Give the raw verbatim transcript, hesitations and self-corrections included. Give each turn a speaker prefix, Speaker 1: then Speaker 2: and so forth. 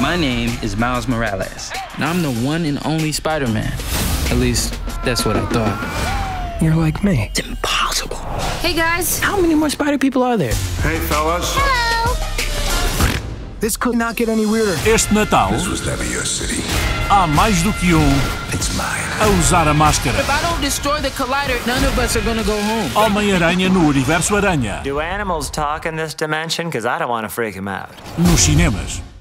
Speaker 1: My name is Miles Morales, and I'm the one and only Spider-Man. At least, that's what I thought.
Speaker 2: You're like me.
Speaker 1: It's impossible.
Speaker 3: Hey, guys.
Speaker 1: How many more spider people are there?
Speaker 4: Hey, fellas.
Speaker 3: Hello.
Speaker 2: This could not get any weirder.
Speaker 5: Este Natal,
Speaker 4: This was never your city.
Speaker 5: há mais do que um
Speaker 4: It's mine.
Speaker 5: a usar a máscara.
Speaker 1: If I don't destroy the collider, none of us are gonna go home.
Speaker 5: Homem-Aranha no Universo Aranha,
Speaker 6: Do animals talk in this dimension? Because I don't want to freak him out.
Speaker 5: nos cinemas.